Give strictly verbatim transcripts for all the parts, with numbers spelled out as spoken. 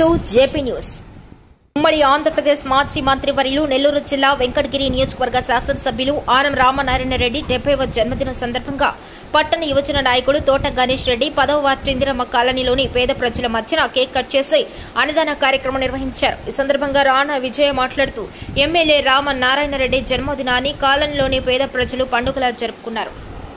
To JP news. ఉమ్మడి ఆంధ్రప్రదేశ్ మాజీ మంత్రివర్యులు నెల్లూరు జిల్లా వెంకటగిరి నియోజకవర్గ శాసనసభ్యులు ఆనం రామనారాయణ రెడ్డి డెబ్బైవ జన్మదిన సందర్భంగా పట్టణ యువజన నాయకుడు తోట గణేష్ రెడ్డి పదవ వార్డు ఇందిరమ్మ కాలనీలోని పేద ప్రజల మధ్యన కేక్ కట్ చేసి అన్నదాన కార్యక్రమం నిర్వహించారు. ఈ సందర్భంగా రాణా విజయ మాట్లాడుతూ ఎమ్మెల్యే రామనారాయణ రెడ్డి జన్మదినాన్ని కాలనీలోని పేద ప్రజలు పండుగలా జరుపుకున్నారు.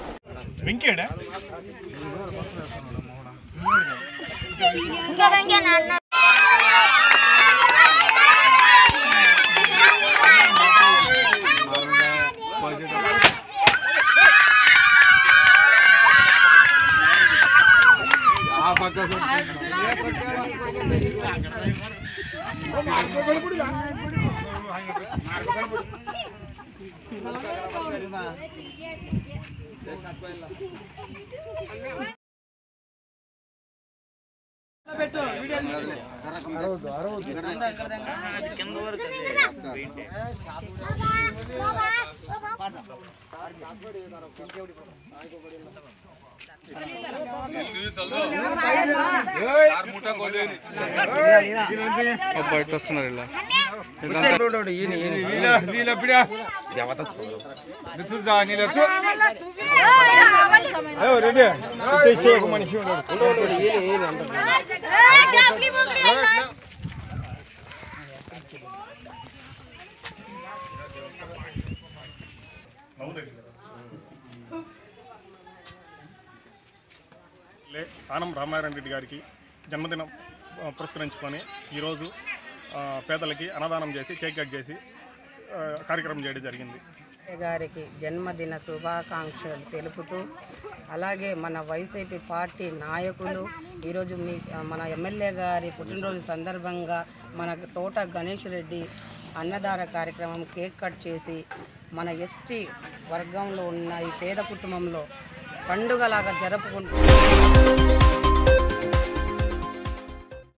ఆనం రామనారాయణ రెడ్డి గారికి జన్మదినం పురస్కరించుకొని ఈరోజు పేదలకి అన్నదానం చేసి కేక్ కట్ చేసి కార్యక్రమం చేయడం జరిగింది. గారికి జన్మదిన శుభాకాంక్షలు తెలుపుతూ అలాగే మన వైసీపీ పార్టీ నాయకులు ఈరోజు మీ మన ఎమ్మెల్యే గారి పుట్టినరోజు సందర్భంగా మన తోట గణేష్ రెడ్డి అన్నదాన కార్యక్రమం కేక్ కట్ చేసి మన ఎస్టీ వర్గంలో ఉన్న ఈ పేద కుటుంబంలో పండుగలాగా జరుపుకుంటూ